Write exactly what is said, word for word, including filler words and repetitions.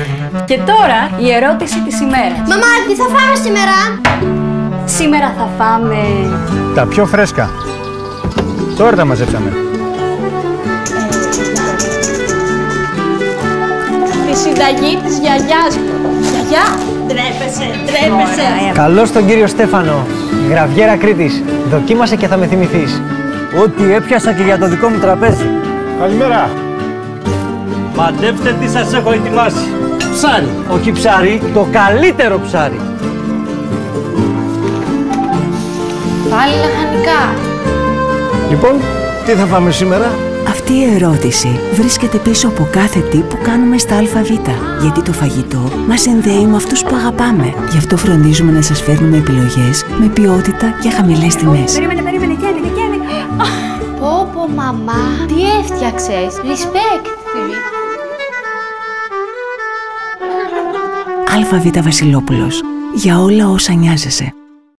Και τώρα η ερώτηση της ημέρας. Μαμά, τι θα φάμε σήμερα? Σήμερα θα φάμε... τα πιο φρέσκα. Τώρα τα μαζέψαμε. Τη συνταγή της γιαγιάς μου. Γιαγιά, ντρέπεσαι, ντρέπεσαι. Καλώς τον κύριο Στέφανο. Γραβιέρα Κρήτης. Δοκίμασε και θα με θυμηθείς. Ό,τι έπιασα και για το δικό μου τραπέζι. Καλημέρα. Μαντέψτε τι σας έχω ετοιμάσει. Ψάρι. Όχι ψάρι, το καλύτερο ψάρι. Πάλι λαχανικά. Λοιπόν, τι θα φάμε σήμερα? Αυτή η ερώτηση βρίσκεται πίσω από κάθε τι που κάνουμε στα ΑΒ. Γιατί το φαγητό μας συνδέει με αυτούς που αγαπάμε. Γι' αυτό φροντίζουμε να σας φέρνουμε επιλογές με ποιότητα και χαμηλές τιμές. Περίμενε, περίμενε, και έλεγε, και έλεγε. Πω πω μαμά, τι έφτιαξες. Respect. ΑΒ Βασιλόπουλος. Για όλα όσα νοιάζεσαι.